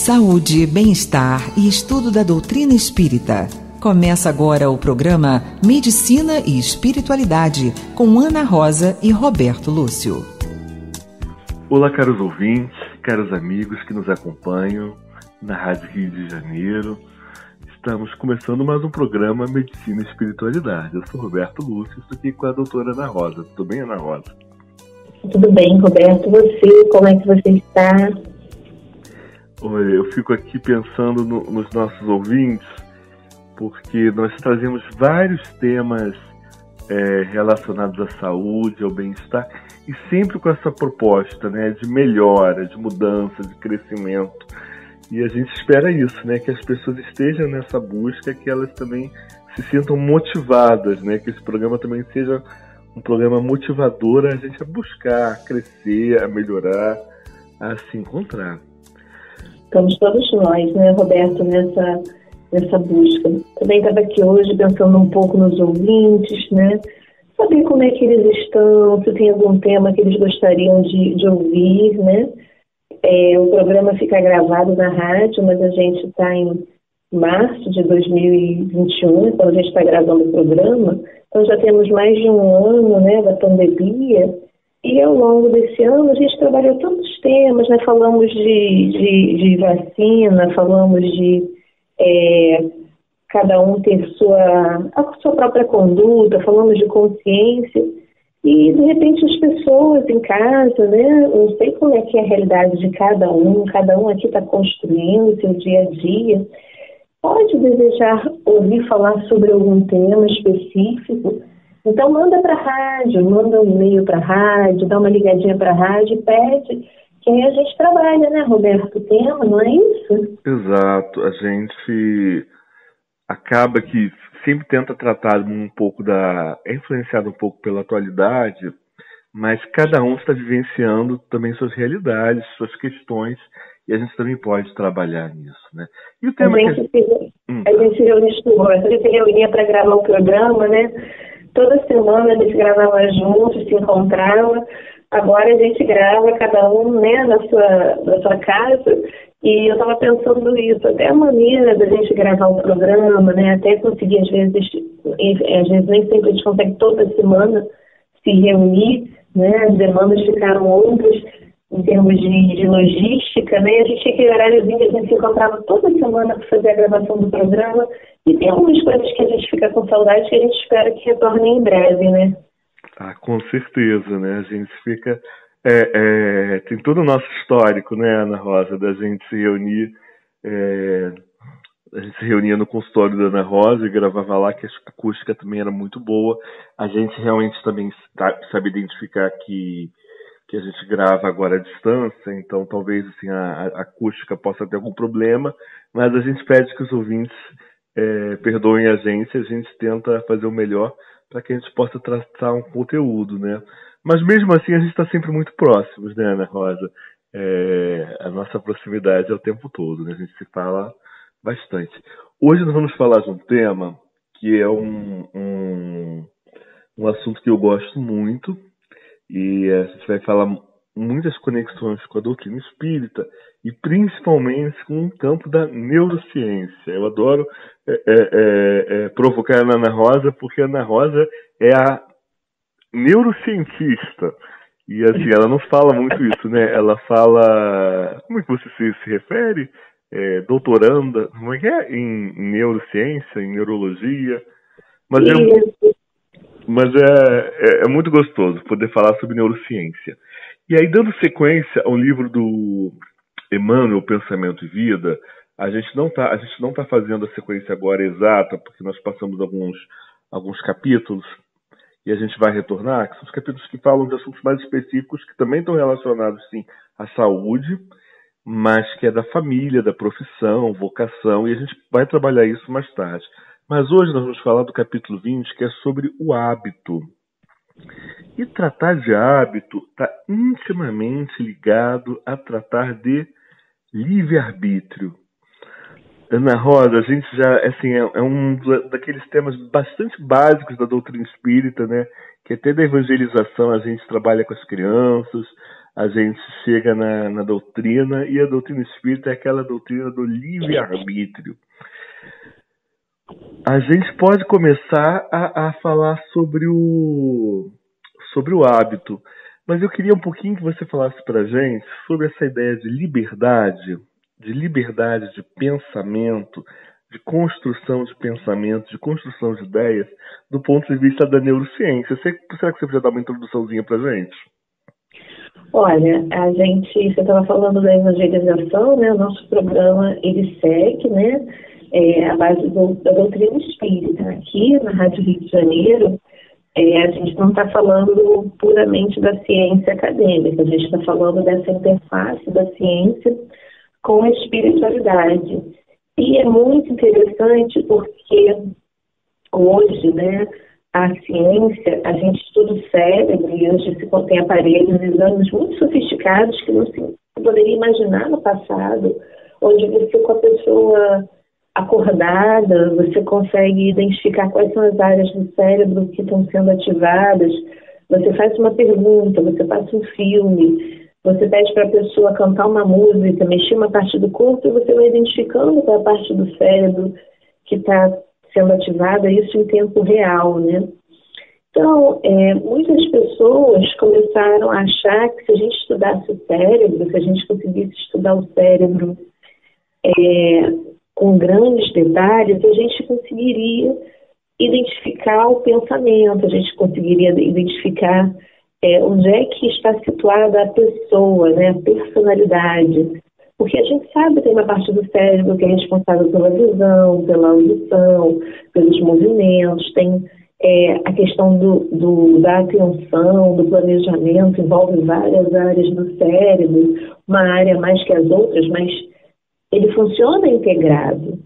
saúde, bem-estar e estudo da doutrina espírita. Começa agora o programa Medicina e Espiritualidade, com Ana Rosa e Roberto Lúcio. Olá, caros ouvintes, caros amigos que nos acompanham na Rádio Rio de Janeiro. Estamos começando mais um programa Medicina e Espiritualidade. Eu sou Roberto Lúcio, estou aqui com a doutora Ana Rosa. Tudo bem, Ana Rosa? Tudo bem, Roberto. Você, como é que você está? Olha, eu fico aqui pensando nos nossos ouvintes, porque nós trazemos vários temas relacionados à saúde, ao bem-estar, e sempre com essa proposta, né, de melhora, de mudança, de crescimento. E a gente espera isso, né, que as pessoas estejam nessa busca, que elas também se sintam motivadas, né, que esse programa também seja um programa motivador a gente a buscar, a crescer, a melhorar, a se encontrar. Estamos todos nós, né, Roberto, nessa busca. Também estava aqui hoje pensando um pouco nos ouvintes, né, saber como é que eles estão, se tem algum tema que eles gostariam de ouvir, né. O programa fica gravado na rádio, mas a gente está em março de 2021, então a gente está gravando o programa, então já temos mais de um ano, né, da pandemia, e ao longo desse ano a gente trabalhou tantos temas, né, falamos de vacina, falamos de cada um ter a sua própria conduta, falamos de consciência, e de repente as pessoas em casa, né, eu não sei como é que é a realidade de cada um aqui está construindo o seu dia a dia, pode desejar ouvir falar sobre algum tema específico, então manda para a rádio, manda um e-mail para a rádio, dá uma ligadinha para a rádio e pede, que aí a gente trabalha, né, Roberto, o tema, não é isso? Exato, a gente acaba que sempre tenta tratar um pouco é influenciado um pouco pela atualidade, mas cada um está vivenciando também suas realidades, suas questões, e a gente também pode trabalhar nisso, né? E o tema a gente se reunia para gravar o programa, né? Toda semana a gente gravava juntos, se encontrava. Agora a gente grava cada um, né, na sua casa. E eu estava pensando isso, até a maneira da gente gravar o programa, né? Até conseguir, às vezes nem sempre a gente consegue toda semana se reunir, né? As demandas ficaram outras em termos de logística, né? A gente tinha aquele horáriozinho que a gente se encontrava toda semana para fazer a gravação do programa. E tem algumas coisas que a gente fica com saudade que a gente espera que retornem em breve, né? Ah, com certeza, né? A gente fica... tem todo o nosso histórico, né, Ana Rosa, da gente se reunir. A gente se reunia no consultório da Ana Rosa e gravava lá, que a acústica também era muito boa. A gente realmente também sabe identificar que a gente grava agora à distância, então talvez assim, a acústica possa ter algum problema, mas a gente pede que os ouvintes perdoem a gente tenta fazer o melhor para que a gente possa tratar um conteúdo, né? Mas mesmo assim a gente está sempre muito próximos, né, Ana Rosa? A nossa proximidade é o tempo todo, né? A gente se fala bastante. Hoje nós vamos falar de um tema que é um assunto que eu gosto muito, e a gente vai falar muitas conexões com a doutrina espírita e principalmente com o campo da neurociência. Eu adoro provocar a Ana Rosa, porque a Ana Rosa é a neurocientista. E assim, ela não fala muito isso, né? Ela fala... Como é que você se refere? Doutoranda, como é que é? Em neurociência, em neurologia. Mas é muito gostoso poder falar sobre neurociência. E aí, dando sequência ao livro do Emmanuel, Pensamento e Vida, a gente não tá fazendo a sequência agora exata, porque nós passamos alguns capítulos, e a gente vai retornar, que são os capítulos que falam de assuntos mais específicos, que também estão relacionados, sim, à saúde, mas que é da família, da profissão, vocação, e a gente vai trabalhar isso mais tarde. Mas hoje nós vamos falar do capítulo 20, que é sobre o hábito. E tratar de hábito está intimamente ligado a tratar de livre-arbítrio. Ana Rosa, a gente já, assim, é um daqueles temas bastante básicos da doutrina espírita, né? Que até da evangelização a gente trabalha com as crianças, a gente chega na doutrina, e a doutrina espírita é aquela doutrina do livre-arbítrio. A gente pode começar a falar sobre o hábito, mas eu queria um pouquinho que você falasse para a gente sobre essa ideia de liberdade de pensamento, de construção de pensamento, de construção de ideias, do ponto de vista da neurociência. Será que você podia dar uma introduçãozinha para a gente? Olha, você estava falando da evangelização, né? O nosso programa, ele segue, né? A base da doutrina espírita. Aqui na Rádio Rio de Janeiro, a gente não está falando puramente da ciência acadêmica, a gente está falando dessa interface da ciência com a espiritualidade. E é muito interessante porque hoje, né, a ciência, a gente estuda o cérebro e hoje se contém aparelhos, exames muito sofisticados que não se poderia imaginar no passado, onde você, com a pessoa acordada, você consegue identificar quais são as áreas do cérebro que estão sendo ativadas. Você faz uma pergunta, você passa um filme, você pede para a pessoa cantar uma música, mexer uma parte do corpo e você vai identificando qual é a parte do cérebro que está sendo ativada, isso em tempo real, né? Então, muitas pessoas começaram a achar que se a gente estudasse o cérebro, se a gente conseguisse estudar o cérebro com grandes detalhes, a gente conseguiria identificar o pensamento, a gente conseguiria identificar onde é que está situada a pessoa, né, a personalidade. Porque a gente sabe que tem uma parte do cérebro que é responsável pela visão, pela audição, pelos movimentos, tem a questão da atenção, do planejamento, envolve várias áreas do cérebro, uma área mais que as outras, mas ele funciona integrado.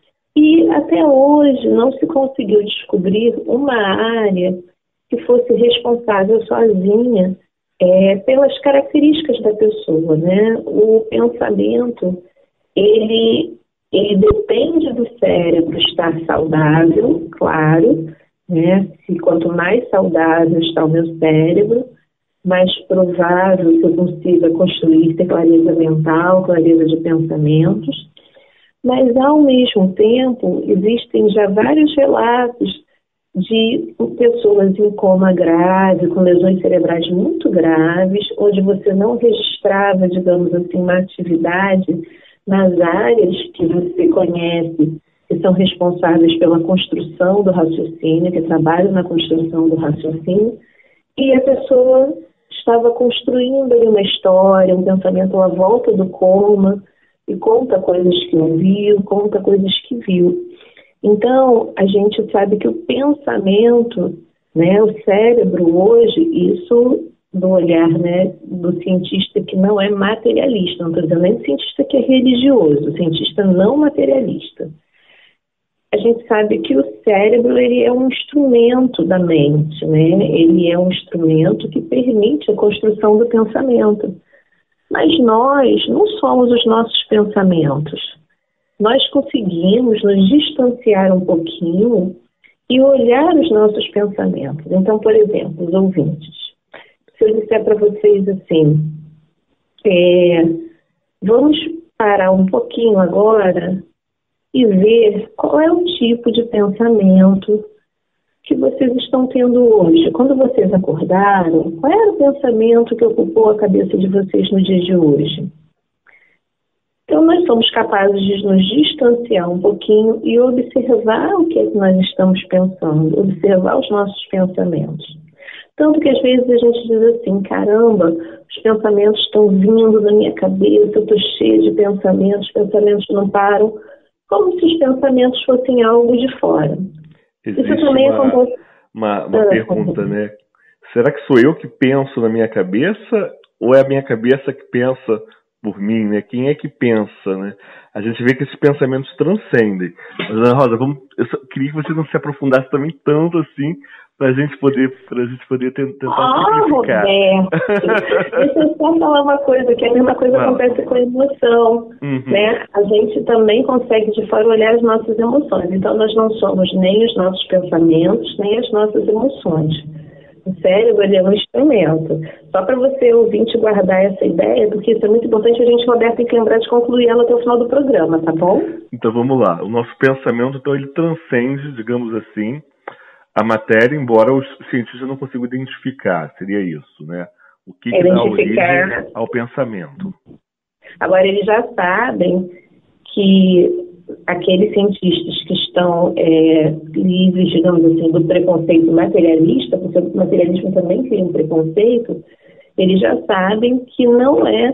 E até hoje não se conseguiu descobrir uma área que fosse responsável sozinha pelas características da pessoa, né? O pensamento, ele depende do cérebro estar saudável, claro, né? Se quanto mais saudável está o meu cérebro, mais provável que eu consiga ter clareza mental, clareza de pensamentos. Mas, ao mesmo tempo, existem já vários relatos de pessoas em coma grave, com lesões cerebrais muito graves, onde você não registrava, digamos assim, uma atividade nas áreas que você conhece, que são responsáveis pela construção do raciocínio, que trabalham na construção do raciocínio, e a pessoa estava construindo ali uma história, um pensamento à volta do coma, e conta coisas que ouviu, conta coisas que viu. Então, a gente sabe que o pensamento, né, o cérebro hoje, isso do olhar, né, do cientista que não é materialista, não estou dizendo nem do cientista que é religioso, cientista não materialista. A gente sabe que o cérebro, ele é um instrumento da mente, né? Ele é um instrumento que permite a construção do pensamento. Mas nós não somos os nossos pensamentos. Nós conseguimos nos distanciar um pouquinho e olhar os nossos pensamentos. Então, por exemplo, os ouvintes, se eu disser para vocês assim, vamos parar um pouquinho agora e ver qual é o tipo de pensamento que vocês estão tendo hoje. Quando vocês acordaram, qual era o pensamento que ocupou a cabeça de vocês no dia de hoje? Então, nós somos capazes de nos distanciar um pouquinho e observar o que é que nós estamos pensando, observar os nossos pensamentos. Tanto que, às vezes, a gente diz assim, caramba, os pensamentos estão vindo na minha cabeça, eu estou cheia de pensamentos, os pensamentos não param, como se os pensamentos fossem algo de fora. Existe isso também acontece. Uma pergunta, né? Será que sou eu que penso na minha cabeça ou é a minha cabeça que pensa por mim, né? Quem é que pensa, né? A gente vê que esses pensamentos transcendem. Mas, Ana Rosa, eu queria que você não se aprofundasse também tanto assim, para a gente poder tentar simplificar. Roberto, deixa eu só falar uma coisa, que a mesma coisa acontece com a emoção, né? A gente também consegue de fora olhar as nossas emoções. Então, nós não somos nem os nossos pensamentos, nem as nossas emoções. O cérebro ele é um instrumento. Só para você ouvinte guardar essa ideia, porque isso é muito importante, a gente, Roberto, tem que lembrar de concluir ela até o final do programa, tá bom? Então vamos lá. O nosso pensamento, então, ele transcende, digamos assim, a matéria, embora os cientistas não consigam identificar. Seria isso, né? O que dá origem ao pensamento. Agora, eles já sabem que aqueles cientistas que estão livres, digamos assim, do preconceito materialista, porque o materialismo também cria um preconceito, eles já sabem que não é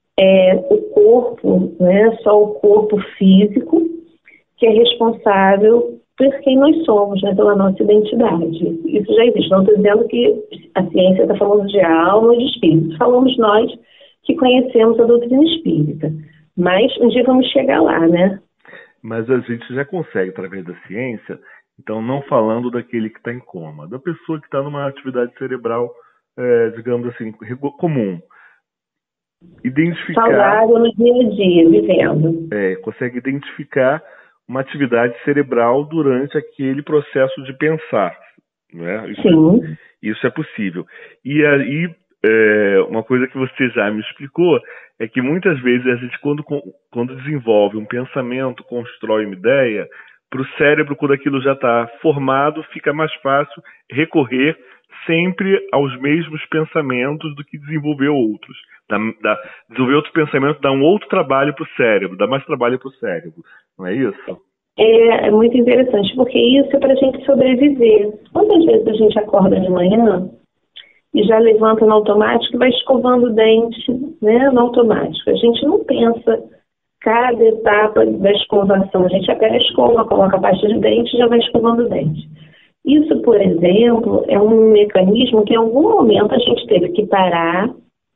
o corpo, né, só o corpo físico que é responsável por quem nós somos, né, pela nossa identidade. Isso já existe. Não estou dizendo que a ciência está falando de alma ou de espírito. Falamos nós que conhecemos a doutrina espírita. Mas um dia vamos chegar lá, né? Mas a gente já consegue, através da ciência, então não falando daquele que está em coma, da pessoa que está numa atividade cerebral, digamos assim, comum. Identificar... Saudável no dia a dia, vivendo. Consegue identificar uma atividade cerebral durante aquele processo de pensar. Né? Sim. Isso é possível. E aí, uma coisa que você já me explicou é que muitas vezes a gente, quando desenvolve um pensamento, constrói uma ideia, para o cérebro, quando aquilo já está formado, fica mais fácil recorrer sempre aos mesmos pensamentos do que desenvolver outros. Desenvolver outro pensamento dá um outro trabalho para o cérebro, dá mais trabalho para o cérebro. Não é isso? É muito interessante, porque isso é para a gente sobreviver. Quantas vezes a gente acorda de manhã e já levanta no automático e vai escovando o dente, né, no automático? A gente não pensa cada etapa da escovação. A gente pega a escova, coloca a pasta de dente e já vai escovando o dente. Isso, por exemplo, é um mecanismo que em algum momento a gente teve que parar,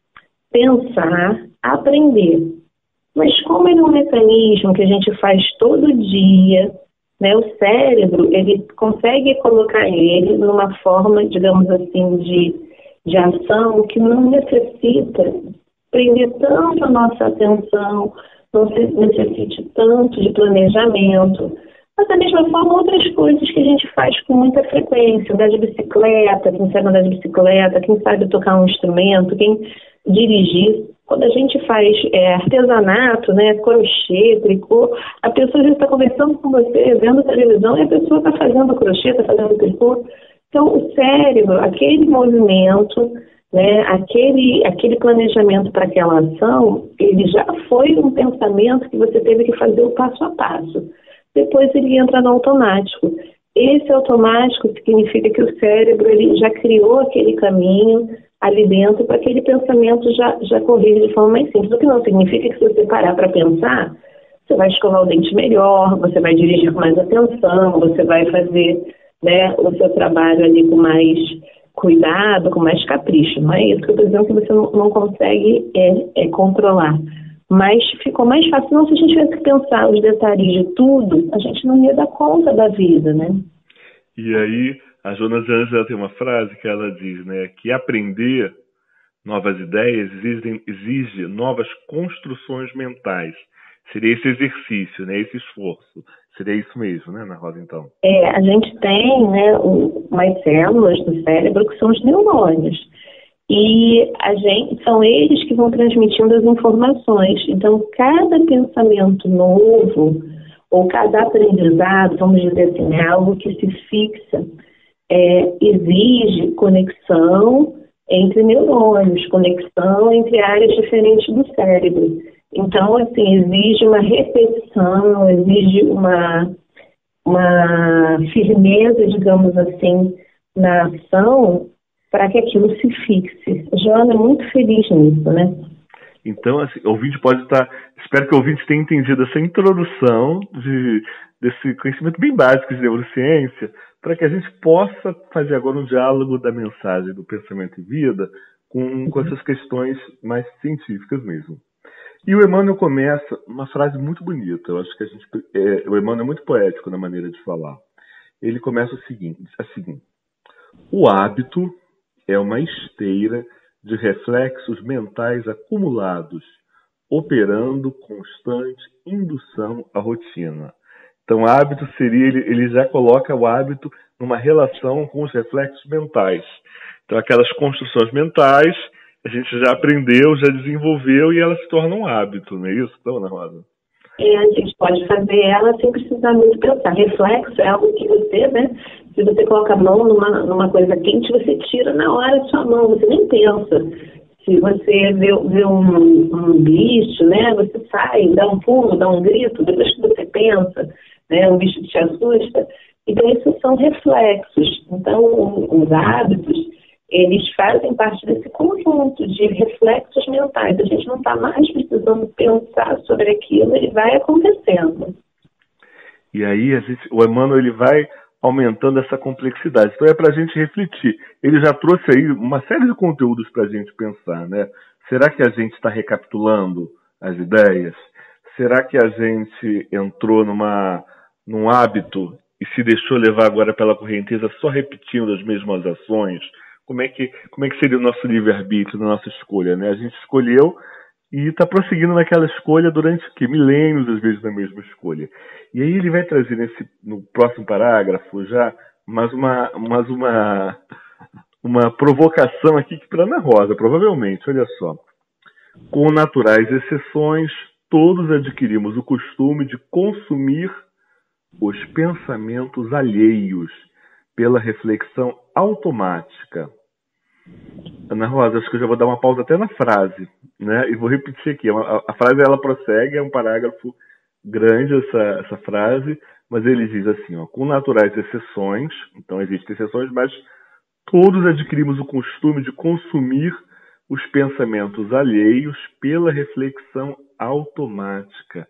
pensar, aprender. Mas como ele é um mecanismo que a gente faz todo dia, né, o cérebro, ele consegue colocar ele numa forma, digamos assim, de ação que não necessita prender tanto a nossa atenção, não necessite tanto de planejamento. Mas, da mesma forma, outras coisas que a gente faz com muita frequência, andar de bicicleta, quem sabe andar de bicicleta, quem sabe tocar um instrumento, quem dirigir. Quando a gente faz artesanato, né, crochê, tricô, a pessoa já está conversando com você, vendo televisão, e a pessoa está fazendo crochê, está fazendo tricô. Então, o cérebro, aquele movimento, né, aquele planejamento para aquela ação, ele já foi um pensamento que você teve que fazer o passo a passo. Depois ele entra no automático. Esse automático significa que o cérebro ele já criou aquele caminho ali dentro para aquele pensamento já correr de forma mais simples. O que não significa que se você parar para pensar, você vai escovar o dente melhor, você vai dirigir com mais atenção, você vai fazer, né, o seu trabalho ali com mais cuidado, com mais capricho. Não é isso que eu estou dizendo que você não consegue controlar. Mas ficou mais fácil. Não, se a gente tivesse que pensar os detalhes de tudo, a gente não ia dar conta da vida, né? E aí, a Joana de Ângeles tem uma frase que ela diz, né, que aprender novas ideias exige novas construções mentais. Seria esse exercício, né, esse esforço. Seria isso mesmo, né, Ana Rosa, então? A gente tem, né, umas células do cérebro que são os neurônios. E são eles que vão transmitindo as informações. Então, cada pensamento novo, ou cada aprendizado, vamos dizer assim, é algo que se fixa, exige conexão entre neurônios, conexão entre áreas diferentes do cérebro. Então, assim, exige uma repetição, exige uma firmeza, digamos assim, na ação, para que aquilo se fixe. A Joana é muito feliz nisso, né? Então, assim, o ouvinte pode estar... Espero que o ouvinte tenha entendido essa introdução desse conhecimento bem básico de neurociência, para que a gente possa fazer agora um diálogo da mensagem do pensamento e vida com essas questões mais científicas mesmo. E o Emmanuel começa uma frase muito bonita. Eu acho que o Emmanuel é muito poético na maneira de falar. Ele começa assim: o hábito é uma esteira de reflexos mentais acumulados, operando constante indução à rotina. Então, hábito seria, ele já coloca o hábito numa relação com os reflexos mentais. Então, aquelas construções mentais, a gente já aprendeu, já desenvolveu e elas se tornam um hábito, não é isso, então, Ana Rosa? A gente pode fazer ela sem precisar muito pensar. Reflexo é algo que você, né? Se você coloca a mão numa coisa quente, você tira na hora de sua mão, você nem pensa. Se você vê um bicho, né? Você sai, dá um pulo, dá um grito, depois que você pensa, né? Um bicho te assusta. Então, esses são reflexos. Então, os hábitos, eles fazem parte desse conjunto de reflexos mentais. A gente não está mais precisando pensar sobre aquilo, ele vai acontecendo. E aí, o Emmanuel ele vai aumentando essa complexidade. Então, é para a gente refletir. Ele já trouxe aí uma série de conteúdos para a gente pensar, né? Será que a gente está recapitulando as ideias? Será que a gente entrou num hábito e se deixou levar agora pela correnteza só repetindo as mesmas ações? Como é que seria o nosso livre-arbítrio, a nossa escolha, né? A gente escolheu e está prosseguindo naquela escolha durante milênios, às vezes, na mesma escolha. E aí ele vai trazer no próximo parágrafo já mais uma provocação aqui para Ana Rosa, provavelmente, olha só. Com naturais exceções, todos adquirimos o costume de consumir os pensamentos alheios pela reflexão automática. Ana Rosa, acho que eu já vou dar uma pausa até na frase, né? E vou repetir aqui. A frase ela prossegue, é um parágrafo grande essa frase, mas ele diz assim, ó, com naturais exceções, então existem exceções, mas todos adquirimos o costume de consumir os pensamentos alheios pela reflexão automática.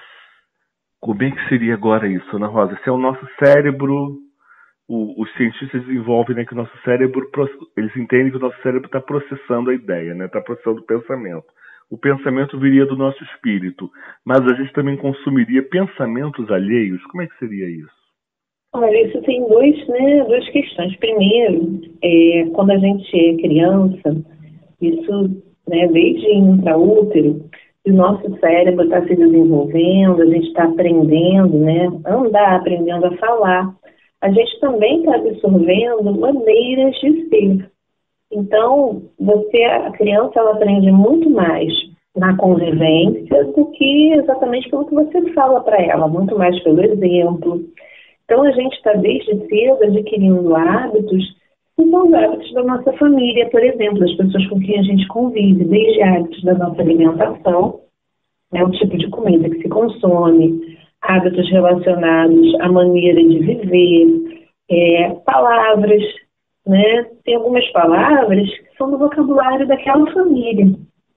Como é que seria agora isso, Ana Rosa? Se é o nosso cérebro, os cientistas desenvolvem, né, que o nosso cérebro, eles entendem que o nosso cérebro está processando a ideia, né, está processando o pensamento. O pensamento viria do nosso espírito, mas a gente também consumiria pensamentos alheios. Como é que seria isso? Olha, isso tem duas questões. Primeiro, quando a gente é criança, isso, né, desde intraútero, o nosso cérebro está se desenvolvendo, a gente está aprendendo, né, a andar, aprendendo a falar. A gente também está absorvendo maneiras de ser. Então, a criança, ela aprende muito mais na convivência do que exatamente pelo que você fala para ela, muito mais pelo exemplo. Então, a gente está desde cedo adquirindo hábitos, que são os hábitos da nossa família, por exemplo, das pessoas com quem a gente convive, desde hábitos da nossa alimentação, né, o tipo de comida que se consome, hábitos relacionados à maneira de viver, palavras, né? Tem algumas palavras que são do vocabulário daquela família.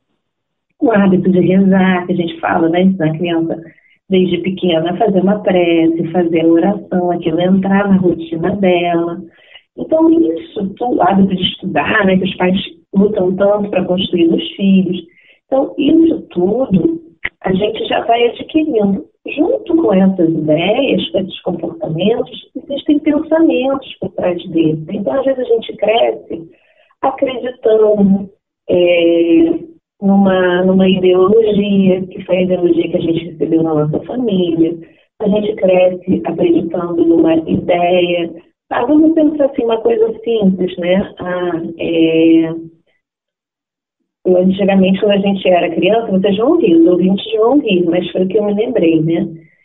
O hábito de rezar, que a gente fala, né? Ensinar a criança desde pequena a fazer uma prece, fazer a oração, aquilo entrar na rotina dela. Então, o hábito de estudar, né? Que os pais lutam tanto para construir nos filhos. Então, isso tudo a gente já vai adquirindo. Junto com essas ideias, com esses comportamentos, existem pensamentos por trás deles. Então, às vezes, a gente cresce acreditando numa ideologia, que foi a ideologia que a gente recebeu na nossa família. A gente cresce acreditando numa ideia. Vamos pensar assim, uma coisa simples, né? Antigamente, quando a gente era criança, vocês vão rir, os ouvintes vão rir, mas foi o que eu me lembrei, né?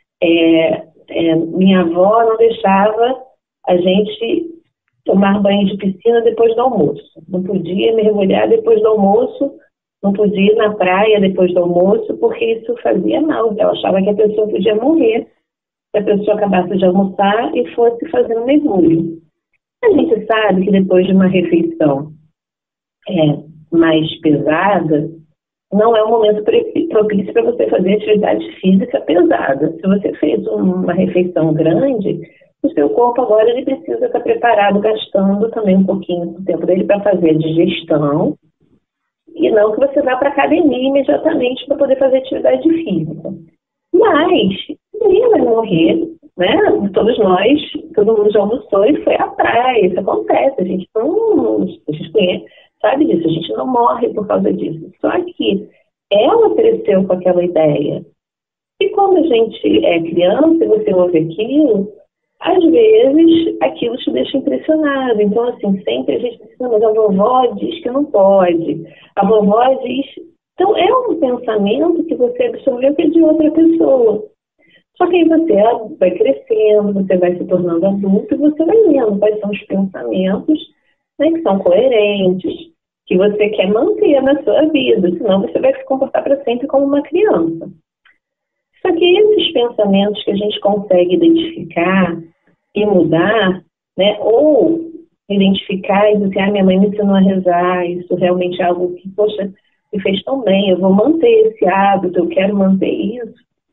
Minha avó não deixava a gente tomar banho de piscina depois do almoço. Não podia mergulhar depois do almoço, não podia ir na praia depois do almoço, porque isso fazia mal. Ela achava que a pessoa podia morrer se a pessoa acabasse de almoçar e fosse fazer um mergulho. A gente sabe que depois de uma refeição mais pesada, não é um momento propício para você fazer atividade física pesada. Se você fez uma refeição grande, o seu corpo agora ele precisa estar preparado, gastando também um pouquinho do tempo dele para fazer a digestão, e não que você vá para a academia imediatamente para poder fazer atividade física. Mas ninguém vai morrer, né? Todos nós, todo mundo já almoçou e foi à praia. Isso acontece, a gente conhece, sabe disso, a gente não morre por causa disso. Só que ela cresceu com aquela ideia. E quando a gente é criança e você ouve aquilo, às vezes aquilo te deixa impressionado. Então, assim, sempre a gente pensa, mas a vovó diz que não pode. A vovó diz... Então, é um pensamento que você absorveu que é de outra pessoa. Só que aí você vai crescendo, você vai se tornando adulto e você vai vendo quais são os pensamentos, né, que são coerentes, que você quer manter na sua vida, senão você vai se comportar para sempre como uma criança. Só que esses pensamentos que a gente consegue identificar e mudar, né, ou identificar e dizer, minha mãe me ensinou a rezar, isso realmente é algo que, poxa, me fez tão bem, eu vou manter esse hábito, eu quero manter isso.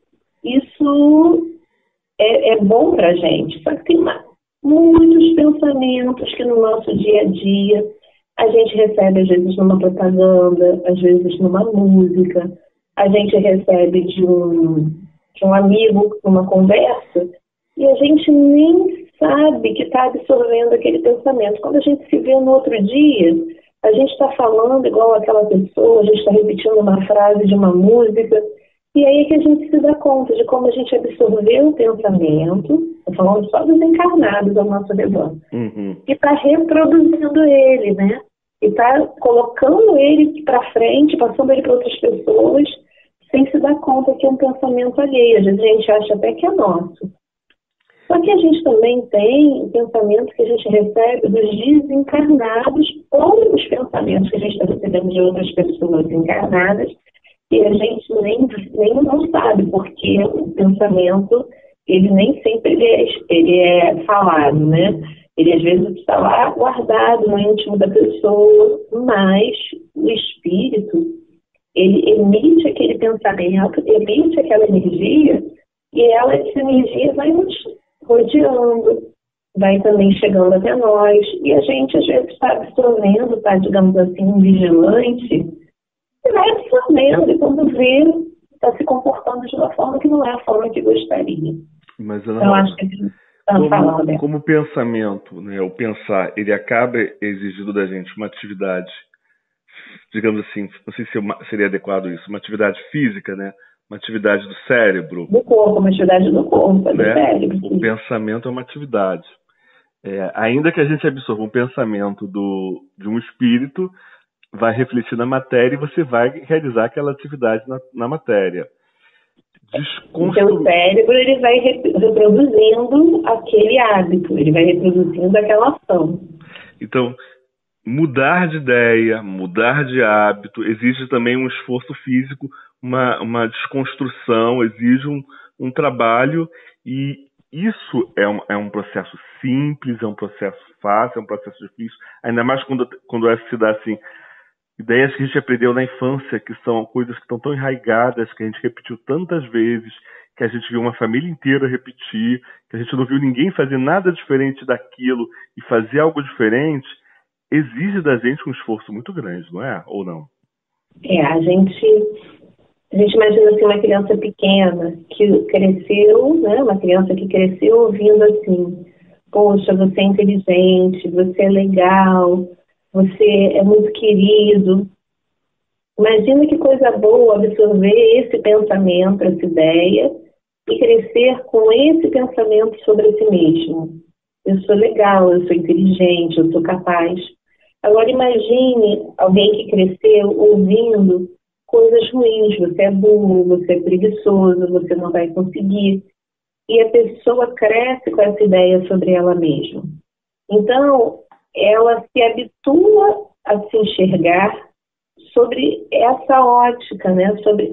Isso é bom para a gente, só que tem muitos pensamentos que no nosso dia a dia a gente recebe, às vezes, numa propaganda, às vezes numa música, a gente recebe de um amigo numa conversa e a gente nem sabe que está absorvendo aquele pensamento. Quando a gente se vê no outro dia, a gente está falando igual aquela pessoa, a gente está repetindo uma frase de uma música, e aí é que a gente se dá conta de como a gente absorveu o pensamento, estou falando só dos encarnados ao nosso redor, e está reproduzindo ele, né? E está colocando ele para frente, passando ele para outras pessoas, sem se dar conta que é um pensamento alheio. Às vezes a gente acha até que é nosso. Só que a gente também tem pensamentos que a gente recebe dos desencarnados ou os pensamentos que a gente está recebendo de outras pessoas encarnadas e a gente nem não sabe, porque o pensamento, ele nem sempre ele é falado, né? Ele às vezes está lá guardado no íntimo da pessoa, mas o espírito, ele emite aquele pensamento, emite aquela energia e essa energia vai nos rodeando, vai também chegando até nós, e a gente às vezes está absorvendo, está, digamos assim, vigilante, e vai absorvendo, e quando vê, está se comportando de uma forma que não é a forma que gostaria. Mas, então, acho que como pensamento, né, o pensar, ele acaba exigindo da gente uma atividade, digamos assim, não sei se seria adequado isso, uma atividade física, né? Uma atividade do cérebro. Do corpo, uma atividade do corpo, do né? cérebro. O pensamento é uma atividade. Ainda que a gente absorva um pensamento de um espírito, vai refletir na matéria e você vai realizar aquela atividade na matéria. O seu cérebro, ele vai reproduzindo aquele hábito, ele vai reproduzindo aquela ação. Então, mudar de ideia, mudar de hábito, exige também um esforço físico, uma desconstrução, exige um trabalho, e isso é um processo simples, é um processo fácil, é um processo difícil, ainda mais quando se dá assim, ideias que a gente aprendeu na infância, que são coisas que estão tão enraigadas, que a gente repetiu tantas vezes, que a gente viu uma família inteira repetir, que a gente não viu ninguém fazer nada diferente daquilo e fazer algo diferente, exige da gente um esforço muito grande, não é? Ou não? A gente imagina assim, uma criança pequena que cresceu, né? Uma criança que cresceu ouvindo assim, poxa, você é inteligente, você é legal, você é muito querido. Imagina que coisa boa absorver esse pensamento, essa ideia, e crescer com esse pensamento sobre si mesmo. Eu sou legal, eu sou inteligente, eu sou capaz. Agora imagine alguém que cresceu ouvindo coisas ruins, você é burro, você é preguiçoso, você não vai conseguir. E a pessoa cresce com essa ideia sobre ela mesma. Então, ela se habitua a se enxergar sobre essa ótica, né? Sobre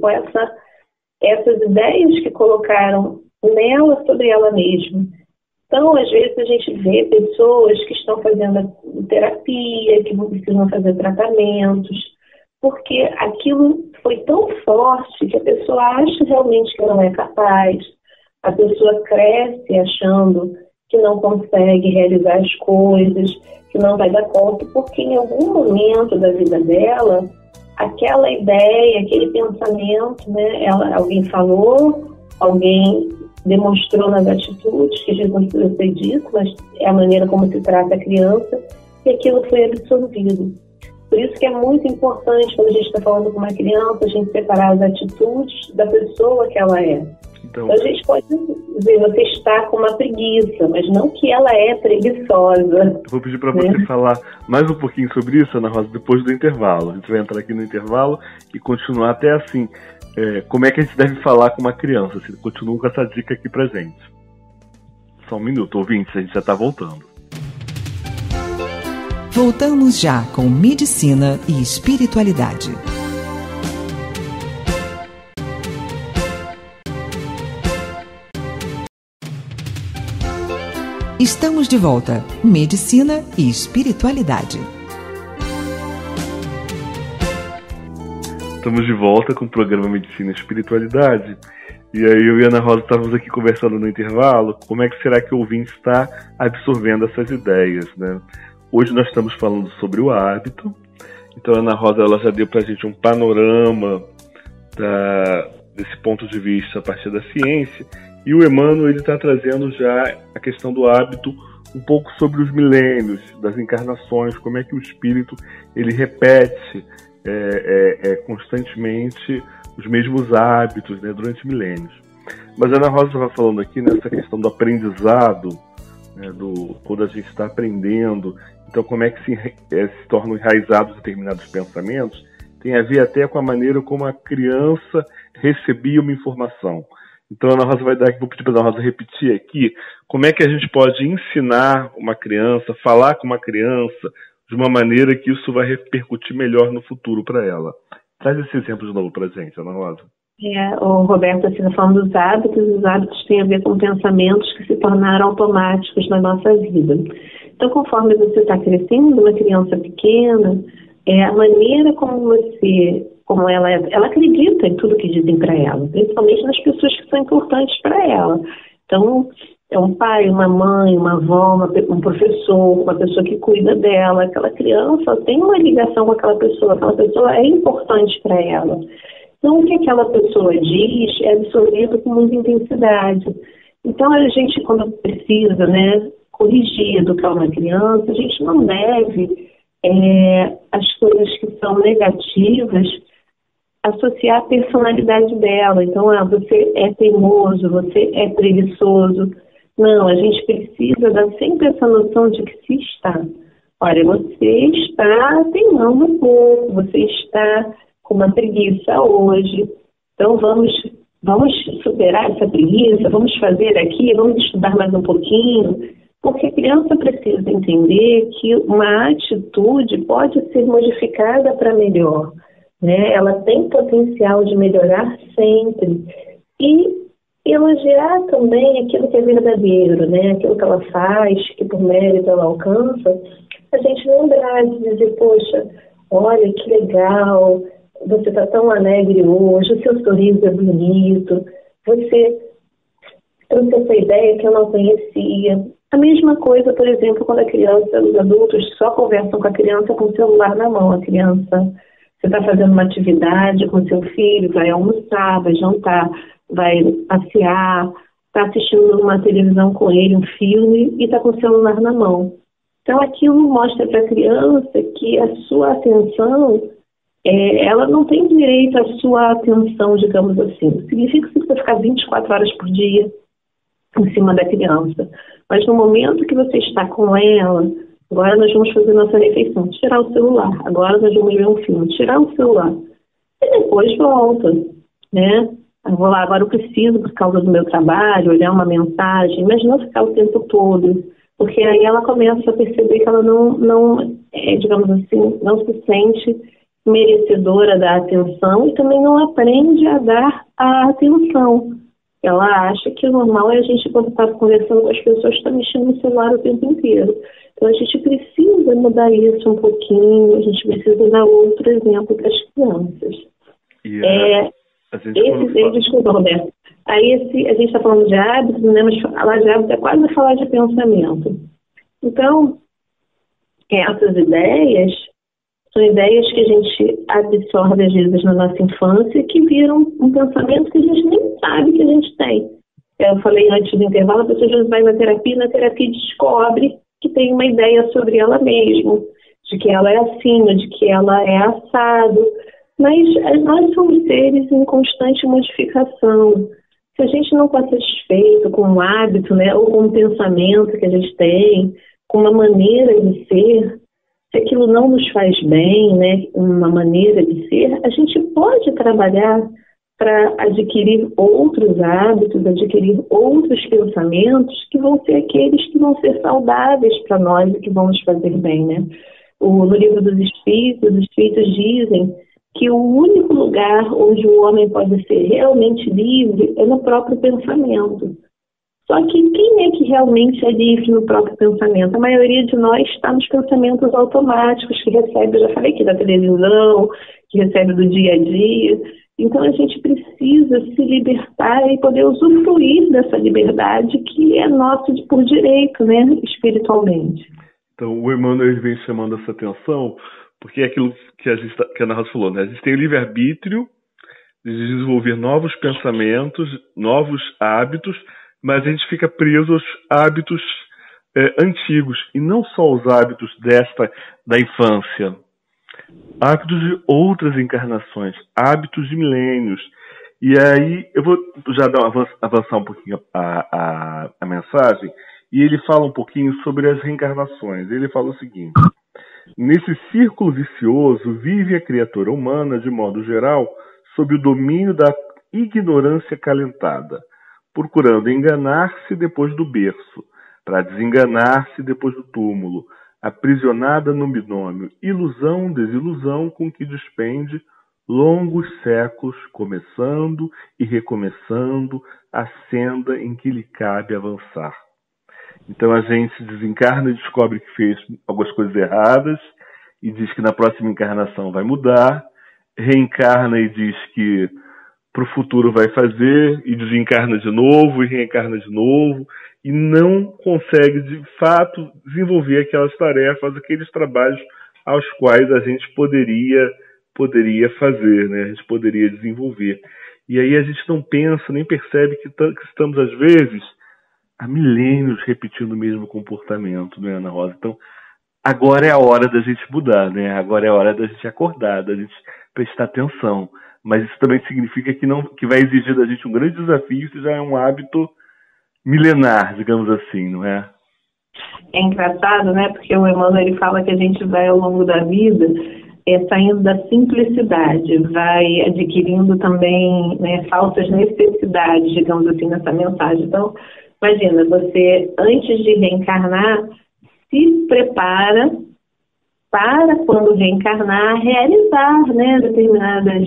essas ideias que colocaram nela sobre ela mesma. Então, às vezes, a gente vê pessoas que estão fazendo terapia, que precisam fazer tratamentos, porque aquilo foi tão forte que a pessoa acha realmente que não é capaz, a pessoa cresce achando que não consegue realizar as coisas, que não vai dar conta, porque em algum momento da vida dela, aquela ideia, aquele pensamento, né, alguém falou, alguém demonstrou nas atitudes, que a gente não precisa ser disso, mas é a maneira como se trata a criança, e aquilo foi absorvido. Por isso que é muito importante, quando a gente está falando com uma criança, a gente separar as atitudes da pessoa que ela é. Então a gente pode dizer, você está com uma preguiça, mas não que ela é preguiçosa. Vou pedir para você falar mais um pouquinho sobre isso, Ana Rosa, depois do intervalo. A gente vai entrar aqui no intervalo e continuar até assim. Como é que a gente deve falar com uma criança? Você continua com essa dica aqui pra gente. Só um minuto, ouvintes, a gente já está voltando. Voltamos já com Medicina e Espiritualidade. Estamos de volta. Medicina e Espiritualidade. Estamos de volta com o programa Medicina e Espiritualidade. E aí eu e a Ana Rosa estávamos aqui conversando no intervalo. Como é que será que o ouvinte está absorvendo essas ideias, né? Hoje nós estamos falando sobre o hábito. Então a Ana Rosa ela já deu para a gente um panorama desse ponto de vista a partir da ciência. E o Emmanuel ele está trazendo já a questão do hábito um pouco sobre os milênios, das encarnações, como é que o espírito ele repete constantemente os mesmos hábitos, né, durante milênios. Mas a Ana Rosa estava falando aqui nessa questão do aprendizado, né, quando a gente está aprendendo, então como é que se tornam enraizados determinados pensamentos, tem a ver até com a maneira como a criança recebia uma informação. Então a Ana Rosa vai dar aqui, vou pedir para a Ana Rosa repetir aqui, como é que a gente pode ensinar uma criança, falar com uma criança, de uma maneira que isso vai repercutir melhor no futuro para ela. Traz esse exemplo de novo para a gente, Ana Rosa. O Roberto está falando dos hábitos, e os hábitos têm a ver com pensamentos que se tornaram automáticos na nossa vida. Então, conforme você está crescendo, uma criança pequena, a maneira como ela acredita em tudo que dizem para ela, principalmente nas pessoas que são importantes para ela. Então, é um pai, uma mãe, uma avó, um professor, uma pessoa que cuida dela. Aquela criança tem uma ligação com aquela pessoa é importante para ela. Então, o que aquela pessoa diz é absorvido com muita intensidade. Então, a gente, quando precisa, né, corrigir, educar uma criança, a gente não deve as coisas que são negativas associar a personalidade dela. Então, você é teimoso, você é preguiçoso. Não, a gente precisa dar sempre essa noção de que se está. Olha, você está teimando um pouco, você está com uma preguiça hoje. Então, vamos superar essa preguiça, vamos fazer aqui, vamos estudar mais um pouquinho. Porque a criança precisa entender que uma atitude pode ser modificada para melhor, né? Ela tem potencial de melhorar sempre. E elogiar também aquilo que é verdadeiro, né? Aquilo que ela faz, que por mérito ela alcança. A gente lembrar de dizer, poxa, olha que legal, você está tão alegre hoje, o seu sorriso é bonito, você trouxe essa ideia que eu não conhecia. A mesma coisa, por exemplo, quando a criança, os adultos só conversam com a criança com o celular na mão. A criança, você está fazendo uma atividade com seu filho, vai almoçar, vai jantar, vai passear, está assistindo uma televisão com ele, um filme, e está com o celular na mão. Então, aquilo mostra para a criança que a sua atenção, ela não tem direito à sua atenção, digamos assim. Significa que você precisa ficar 24 horas por dia em cima da criança. Mas no momento que você está com ela, agora nós vamos fazer nossa refeição, tirar o celular. Agora nós vamos ver um filme, tirar o celular. E depois volta, né? Eu vou lá, agora eu preciso, por causa do meu trabalho, olhar uma mensagem, mas não ficar o tempo todo. Porque aí ela começa a perceber que ela não digamos assim, não se sente merecedora da atenção e também não aprende a dar a atenção. Ela acha que o normal é a gente, quando está conversando com as pessoas, está mexendo no celular o tempo inteiro. Então a gente precisa mudar isso um pouquinho, a gente precisa dar outro exemplo para as crianças. Desculpa, Roberto. Aí a gente está falando de hábitos, né, mas falar de hábitos é quase falar de pensamento. Então, essas ideias são ideias que a gente absorve às vezes na nossa infância que viram um pensamento que a gente nem sabe que a gente tem. Eu falei antes do intervalo, a pessoa às vezes vai na terapia descobre que tem uma ideia sobre ela mesma, de que ela é assim, de que ela é assado. Mas nós somos seres em constante modificação. Se a gente não está satisfeito com um hábito, né, ou com um pensamento que a gente tem, com uma maneira de ser, se aquilo não nos faz bem, né, uma maneira de ser, a gente pode trabalhar para adquirir outros hábitos, adquirir outros pensamentos que vão ser aqueles que vão ser saudáveis para nós e que vão nos fazer bem, né? No livro dos Espíritos, os Espíritos dizem que o único lugar onde o homem pode ser realmente livre é no próprio pensamento. Só que quem é que realmente é livre no próprio pensamento? A maioria de nós está nos pensamentos automáticos que recebe, eu já falei aqui, da televisão, que recebe do dia a dia. Então a gente precisa se libertar e poder usufruir dessa liberdade que é nossa por direito, né, espiritualmente. Então o Emmanuel vem chamando essa atenção porque é aquilo que a Ana Rosa falou, né? A gente tem o livre-arbítrio de desenvolver novos pensamentos, novos hábitos, mas a gente fica preso aos hábitos antigos, e não só os hábitos da infância, hábitos de outras encarnações, hábitos de milênios. E aí eu vou já avançar um pouquinho a mensagem, e ele fala um pouquinho sobre as reencarnações. Ele fala o seguinte: nesse círculo vicioso vive a criatura humana, de modo geral, sob o domínio da ignorância calentada, procurando enganar-se depois do berço, para desenganar-se depois do túmulo, aprisionada no binômio ilusão-desilusão com que despende longos séculos, começando e recomeçando a senda em que lhe cabe avançar. Então a gente desencarna e descobre que fez algumas coisas erradas e diz que na próxima encarnação vai mudar, reencarna e diz que para o futuro vai fazer, e desencarna de novo e reencarna de novo, e não consegue de fato desenvolver aquelas tarefas, aqueles trabalhos aos quais a gente poderia fazer, né? A gente poderia desenvolver. E aí a gente não pensa, nem percebe que estamos às vezes há milênios repetindo o mesmo comportamento, né, Ana Rosa? Então, agora é a hora da gente mudar, né? Agora é a hora da gente acordar, da gente prestar atenção. Mas isso também significa que vai exigir da gente um grande desafio, isso já é um hábito milenar, digamos assim, não é? É engraçado, né? Porque o Emmanuel ele fala que a gente vai ao longo da vida saindo da simplicidade, vai adquirindo também, né, falsas necessidades, digamos assim, nessa mensagem. Então, imagina, você, antes de reencarnar, se prepara para, quando reencarnar, realizar, né, determinadas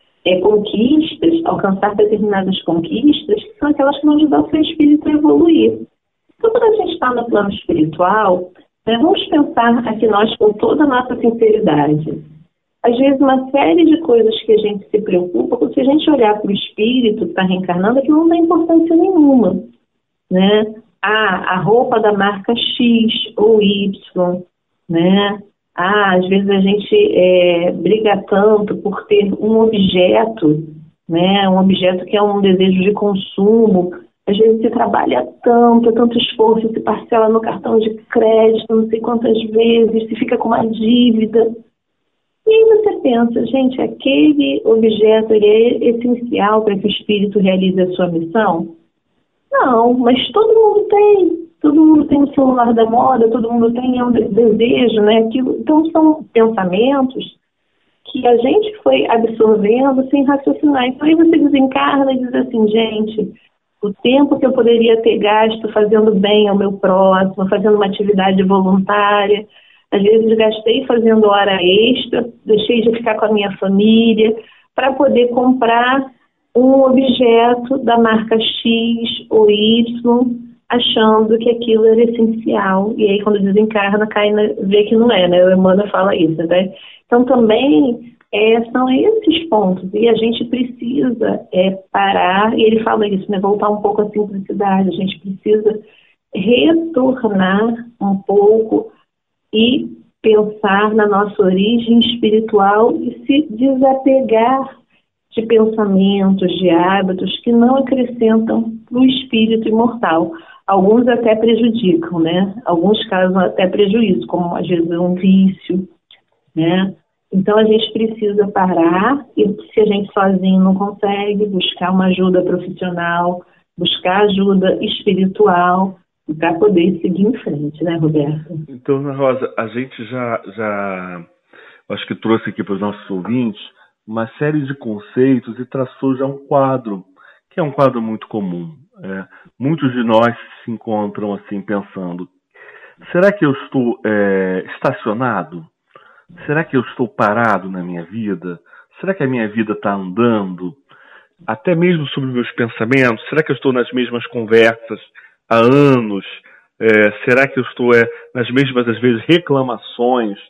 conquistas, alcançar determinadas conquistas, que são aquelas que vão ajudar o seu espírito a evoluir. Então, quando a gente está no plano espiritual, né, vamos pensar aqui nós com toda a nossa sinceridade. Às vezes, uma série de coisas que a gente se preocupa, se a gente olhar para o espírito que está reencarnando, aquilo não tem importância nenhuma, né? A roupa da marca X ou Y, né? Às vezes a gente briga tanto por ter um objeto, né? Um objeto que é um desejo de consumo. Às vezes se trabalha tanto esforço, se parcela no cartão de crédito, não sei quantas vezes, se fica com uma dívida. E aí você pensa, gente, aquele objeto ele é essencial para que o espírito realize a sua missão? Não, mas todo mundo tem. Todo mundo tem o celular da moda, todo mundo tem um desejo, né? Então são pensamentos que a gente foi absorvendo sem raciocinar. Então aí você desencarna e diz assim, gente, o tempo que eu poderia ter gasto fazendo bem ao meu próximo, fazendo uma atividade voluntária, às vezes gastei fazendo hora extra, deixei de ficar com a minha família para poder comprar um objeto da marca X ou Y, achando que aquilo era essencial. E aí, quando desencarna, vê que não é, né? O Emmanuel fala isso, né? Então, também são esses pontos. E a gente precisa parar, e ele fala isso, né? Voltar um pouco à simplicidade. A gente precisa retornar um pouco e pensar na nossa origem espiritual e se desapegar de pensamentos, de hábitos que não acrescentam para o espírito imortal. Alguns até prejudicam, né? Alguns casos até prejuízo, como às vezes um vício, né? Então a gente precisa parar e, se a gente sozinho não consegue, buscar uma ajuda profissional, buscar ajuda espiritual para poder seguir em frente, né, Roberto? Então, Ana Rosa, a gente já acho que trouxe aqui para os nossos ouvintes uma série de conceitos e traçou já um quadro, que é um quadro muito comum. Muitos de nós se encontram assim pensando: será que eu estou estacionado? Será que eu estou parado na minha vida? Será que a minha vida está andando? Até mesmo sobre meus pensamentos, será que eu estou nas mesmas conversas há anos? Será que eu estou nas mesmas, às vezes, reclamações,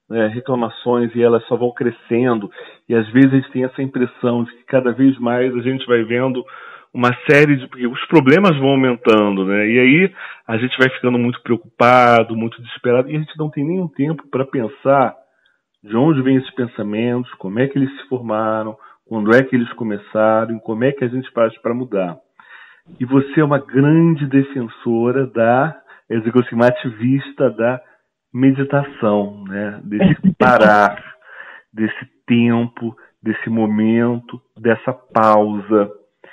e elas só vão crescendo? E às vezes a gente tem essa impressão de que cada vez mais a gente vai vendo uma série de... Porque os problemas vão aumentando, né? E aí a gente vai ficando muito preocupado, muito desesperado, e a gente não tem nenhum tempo para pensar de onde vêm esses pensamentos, como é que eles se formaram, quando é que eles começaram, como é que a gente faz para mudar. E você é uma grande defensora uma ativista da meditação, né? Desse parar, desse tempo, desse momento, dessa pausa.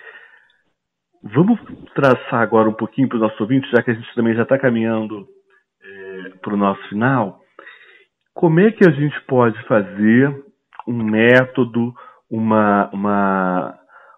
Vamos traçar agora um pouquinho para os nossos ouvintes, já que a gente também já está caminhando para o nosso final. Como é que a gente pode fazer um método, uma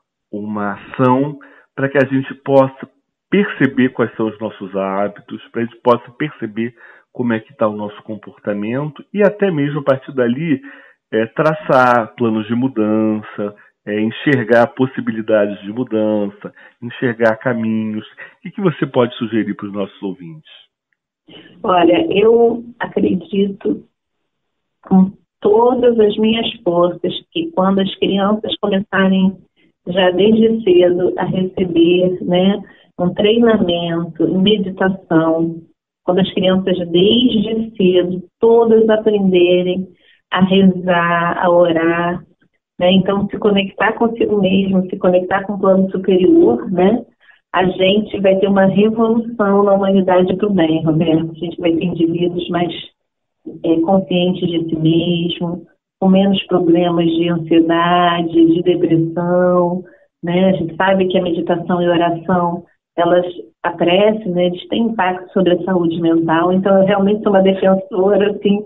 ação para que a gente possa perceber quais são os nossos hábitos, para a gente possa perceber como é que está o nosso comportamento e até mesmo a partir dali traçar planos de mudança, enxergar possibilidades de mudança, enxergar caminhos. O que você pode sugerir para os nossos ouvintes? Olha, eu acredito com todas as minhas forças que quando as crianças começarem já desde cedo a receber, né, um treinamento em meditação, quando as crianças desde cedo todas aprenderem a rezar, a orar, né, então se conectar consigo mesmo, se conectar com o plano superior, né, a gente vai ter uma revolução na humanidade para o bem, Roberto. A gente vai ter indivíduos mais conscientes de si mesmo, com menos problemas de ansiedade, de depressão, né? A gente sabe que a meditação e a oração, a prece, né, eles têm impacto sobre a saúde mental, então eu realmente sou uma defensora, assim,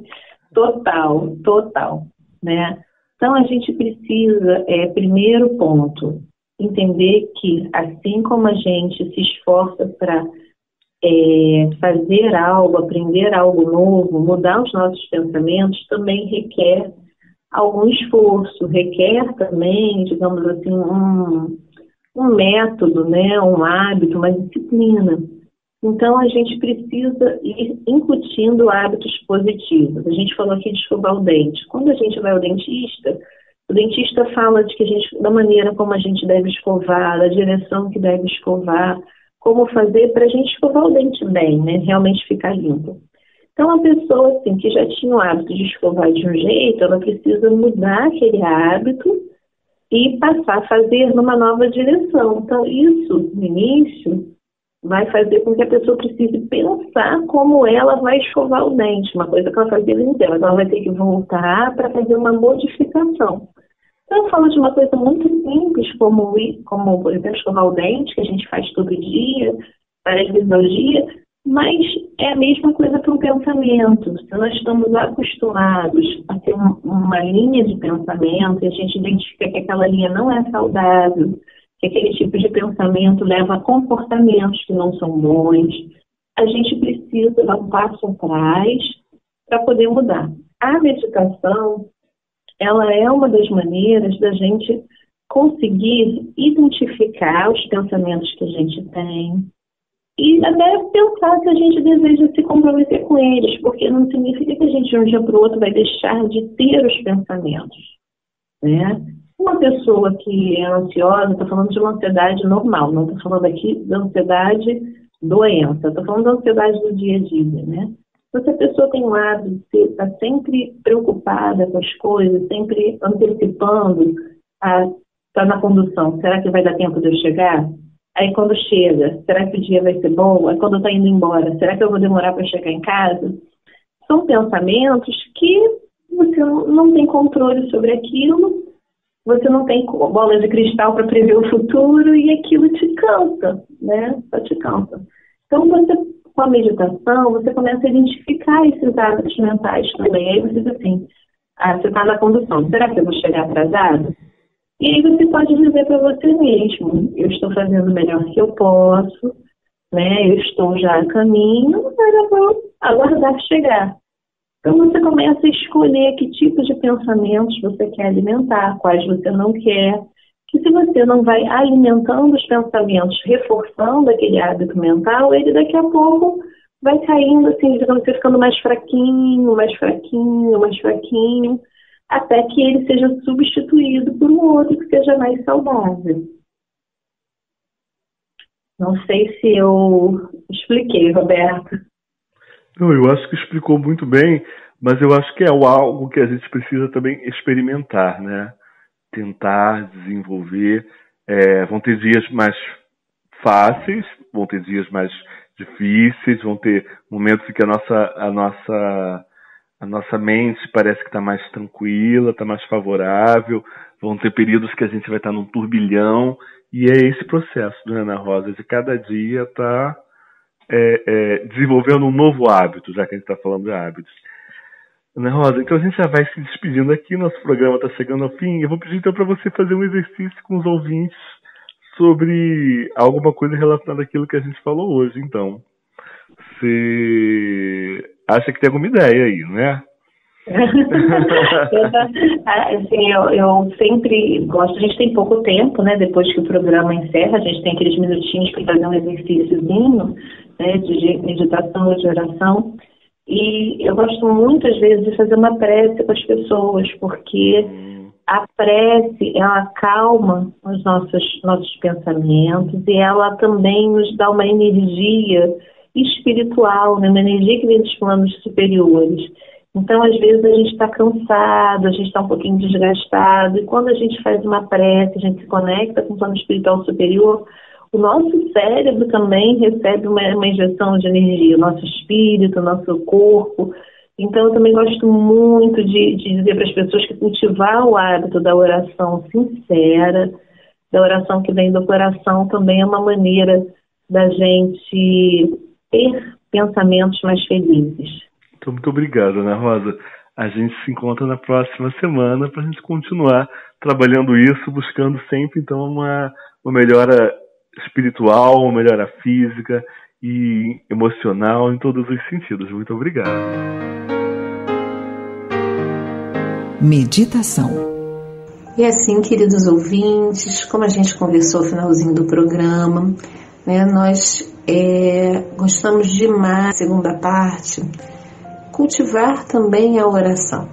total, né? Então a gente precisa, primeiro ponto, entender que assim como a gente se esforça para fazer algo, aprender algo novo, mudar os nossos pensamentos, também requer algum esforço, requer também, digamos assim, um método, né, um hábito, uma disciplina. Então, a gente precisa ir incutindo hábitos positivos. A gente falou aqui de escovar o dente. Quando a gente vai ao dentista, o dentista fala da maneira como a gente deve escovar, da direção que deve escovar, como fazer para a gente escovar o dente bem, né? Realmente ficar limpo. Então, a pessoa assim, que já tinha o hábito de escovar de um jeito, ela precisa mudar aquele hábito e passar a fazer numa nova direção. Então, isso, no início, vai fazer com que a pessoa precise pensar como ela vai escovar o dente, uma coisa que ela fazia inteira, mas ela vai ter que voltar para fazer uma modificação. Então, eu falo de uma coisa muito simples, como por exemplo, escovar o dente, que a gente faz todo dia, várias vezes ao dia, mas é a mesma coisa para o pensamento. Se nós estamos acostumados a ter uma linha de pensamento e a gente identifica que aquela linha não é saudável, que aquele tipo de pensamento leva a comportamentos que não são bons, a gente precisa dar um passo atrás para poder mudar. A meditação, ela é uma das maneiras da gente conseguir identificar os pensamentos que a gente tem e até pensar que a gente deseja se comprometer com eles, porque não significa que a gente de um dia para o outro vai deixar de ter os pensamentos, né? Uma pessoa que é ansiosa, estou falando de uma ansiedade normal, não estou falando aqui da ansiedade doença, estou falando da ansiedade do dia a dia, né? Se a pessoa tem um hábito de estar sempre preocupada com as coisas, sempre antecipando, está na condução, será que vai dar tempo de eu chegar? Aí quando chega, será que o dia vai ser bom? Aí quando está indo embora, será que eu vou demorar para chegar em casa? São pensamentos que você não tem controle sobre aquilo, você não tem bola de cristal para prever o futuro e aquilo te cansa, né? Só te cansa. Então, com a meditação, você começa a identificar esses hábitos mentais também. Aí você diz assim, você está na condução, será que eu vou chegar atrasado? E aí você pode dizer para você mesmo, eu estou fazendo o melhor que eu posso, né? Eu estou já a caminho, mas eu vou aguardar chegar. Então você começa a escolher que tipo de pensamentos você quer alimentar, quais você não quer. Que se você não vai alimentando os pensamentos, reforçando aquele hábito mental, ele daqui a pouco vai caindo, assim, digamos, você ficando mais fraquinho, até que ele seja substituído por um outro que seja mais saudável. Não sei se eu expliquei, Roberto. Não, eu acho que explicou muito bem, mas eu acho que é algo que a gente precisa também experimentar, né? Tentar desenvolver. Vão ter dias mais fáceis, vão ter dias mais difíceis, vão ter momentos em que a nossa mente parece que está mais tranquila, está mais favorável, vão ter períodos que a gente vai estar num turbilhão, e é esse processo, né, Ana Rosa, de cada dia estar desenvolvendo um novo hábito, já que a gente está falando de hábitos. Ana Rosa, então a gente já vai se despedindo aqui, nosso programa está chegando ao fim. Eu vou pedir então para você fazer um exercício com os ouvintes sobre alguma coisa relacionada àquilo que a gente falou hoje. Então, você acha que tem alguma ideia aí, né? Assim, eu sempre gosto, a gente tem pouco tempo, né? Depois que o programa encerra, a gente tem aqueles minutinhos para fazer um exercíciozinho, né, de meditação ou de oração. E eu gosto muito, às vezes, de fazer uma prece com as pessoas, porque a prece, ela acalma os nossos pensamentos e ela também nos dá uma energia espiritual, né? Uma energia que vem dos planos superiores. Então, às vezes, a gente está cansado, a gente está um pouquinho desgastado, e quando a gente faz uma prece, a gente se conecta com o plano espiritual superior, o nosso cérebro também recebe uma injeção de energia, o nosso espírito, o nosso corpo. Então, eu também gosto muito de dizer para as pessoas que cultivar o hábito da oração sincera, da oração que vem do coração, também é uma maneira da gente ter pensamentos mais felizes. Então, muito obrigado, Ana Rosa. A gente se encontra na próxima semana para a gente continuar trabalhando isso, buscando sempre, então, uma melhora espiritual, uma melhora física e emocional em todos os sentidos. Muito obrigado. Meditação. E assim, queridos ouvintes, como a gente conversou no finalzinho do programa, né, nós gostamos demais, segunda parte, cultivar também a oração.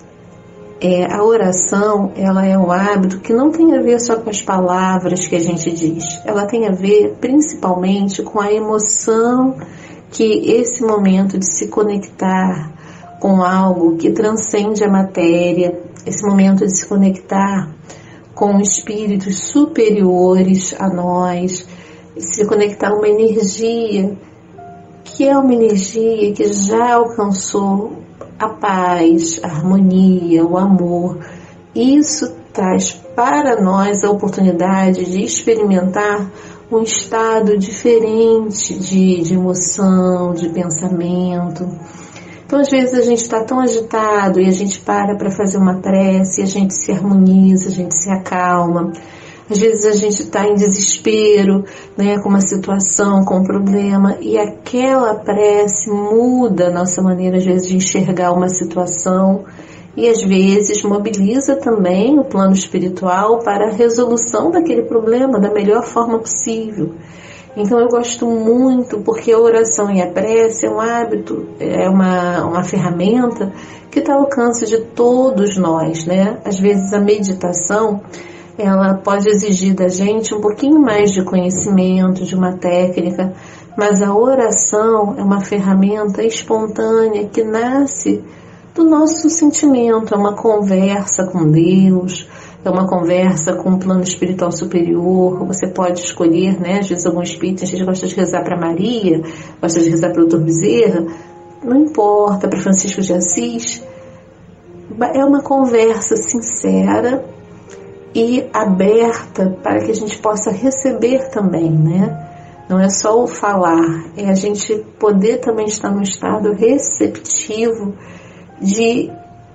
A oração, ela é um hábito que não tem a ver só com as palavras que a gente diz. Ela tem a ver principalmente com a emoção que esse momento de se conectar com algo que transcende a matéria, esse momento de se conectar com espíritos superiores a nós, se conectar a uma energia que é uma energia que já alcançou a paz, a harmonia, o amor. Isso traz para nós a oportunidade de experimentar um estado diferente de emoção, de pensamento. Então, às vezes, a gente está tão agitado e a gente para fazer uma prece, a gente se harmoniza, a gente se acalma. Às vezes a gente está em desespero, né, com uma situação, com um problema, e aquela prece muda a nossa maneira, às vezes, de enxergar uma situação e, às vezes, mobiliza também o plano espiritual para a resolução daquele problema da melhor forma possível. Então, eu gosto muito, porque a oração e a prece é um hábito, é uma ferramenta que está ao alcance de todos nós, né? Às vezes, a meditação, ela pode exigir da gente um pouquinho mais de conhecimento, de uma técnica, mas a oração é uma ferramenta espontânea que nasce do nosso sentimento, é uma conversa com Deus, é uma conversa com o plano espiritual superior. Você pode escolher, né? Às vezes algum espírito, a gente gosta de rezar para Maria, gosta de rezar para o Dr. Bezerra, não importa, para Francisco de Assis. é uma conversa sincera e aberta para que a gente possa receber também, né? Não é só o falar, é a gente poder também estar num estado receptivo de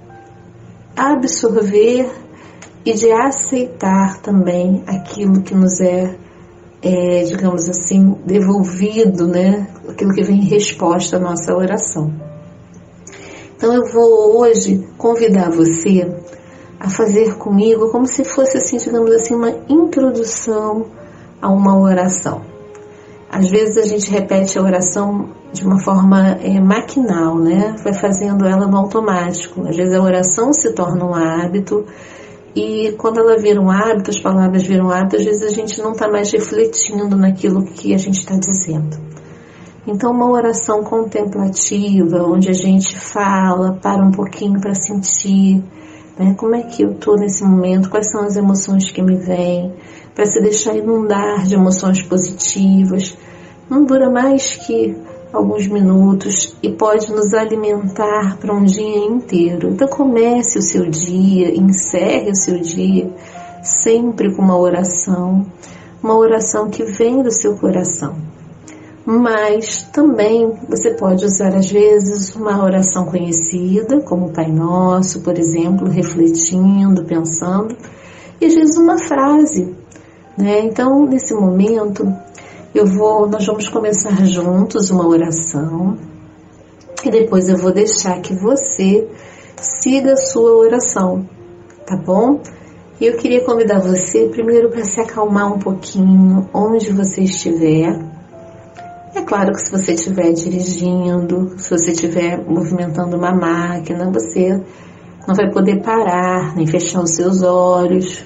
absorver e de aceitar também aquilo que nos digamos assim, devolvido, né? Aquilo que vem em resposta à nossa oração. Então eu vou hoje convidar você a fazer comigo como se fosse assim, digamos assim, uma introdução a uma oração. Às vezes a gente repete a oração de uma forma maquinal, né? Vai fazendo ela no automático. Às vezes a oração se torna um hábito e quando ela vira um hábito, as palavras viram hábito, às vezes a gente não está mais refletindo naquilo que a gente está dizendo. Então uma oração contemplativa, onde a gente fala, para um pouquinho para sentir, né? Como é que eu estou nesse momento, quais são as emoções que me vêm, para se deixar inundar de emoções positivas. Não dura mais que alguns minutos e pode nos alimentar para um dia inteiro. Então comece o seu dia, encerre o seu dia sempre com uma oração que vem do seu coração. Mas também você pode usar às vezes uma oração conhecida, como o Pai Nosso, por exemplo, refletindo, pensando, e às vezes uma frase, né? Então nesse momento nós vamos começar juntos uma oração e depois eu vou deixar que você siga a sua oração, tá bom? E eu queria convidar você primeiro para se acalmar um pouquinho onde você estiver. É claro que se você estiver dirigindo, se você estiver movimentando uma máquina, você não vai poder parar, nem fechar os seus olhos.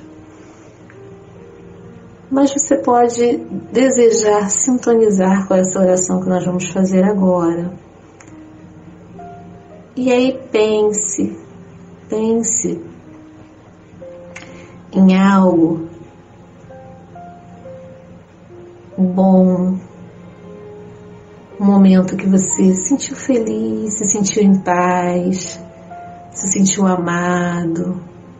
Mas você pode desejar sintonizar com essa oração que nós vamos fazer agora. E aí pense em algo bom, um momento que você se sentiu feliz, se sentiu em paz, se sentiu amado.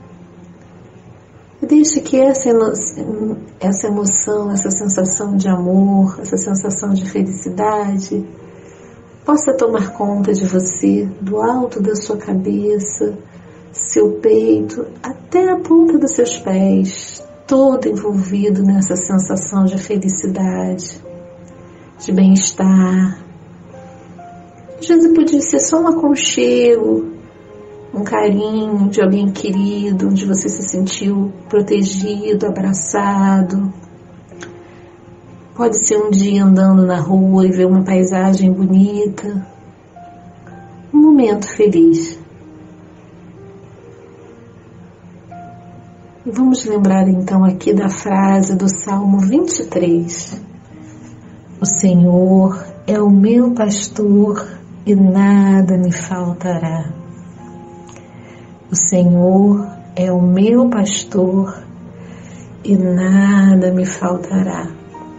E deixe que essa emoção, essa sensação de amor, essa sensação de felicidade possa tomar conta de você, do alto da sua cabeça, seu peito, até a ponta dos seus pés, todo envolvido nessa sensação de felicidade, de bem-estar. Às vezes podia ser só um aconchego, um carinho de alguém querido, onde você se sentiu protegido, abraçado. Pode ser um dia andando na rua e ver uma paisagem bonita. Um momento feliz. E vamos lembrar então aqui da frase do Salmo 23. O Senhor é o meu pastor e nada me faltará. O Senhor é o meu pastor e nada me faltará.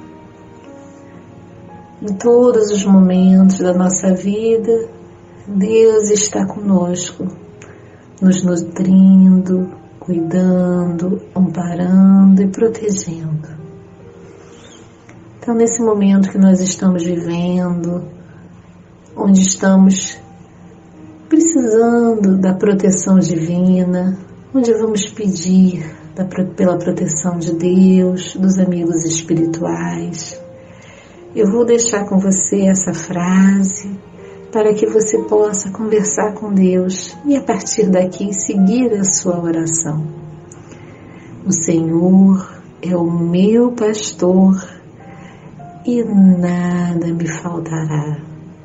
Em todos os momentos da nossa vida, Deus está conosco, nos nutrindo, cuidando, amparando e protegendo. Então, nesse momento que nós estamos vivendo, onde estamos precisando da proteção divina, onde vamos pedir pela proteção de Deus, dos amigos espirituais, eu vou deixar com você essa frase para que você possa conversar com Deus e a partir daqui seguir a sua oração. O Senhor é o meu pastor e nada me faltará.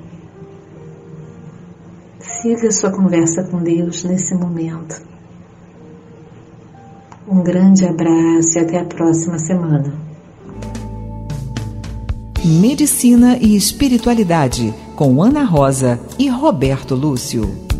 Siga a sua conversa com Deus nesse momento. Um grande abraço e até a próxima semana. Medicina e Espiritualidade, com Ana Rosa e Roberto Lúcio.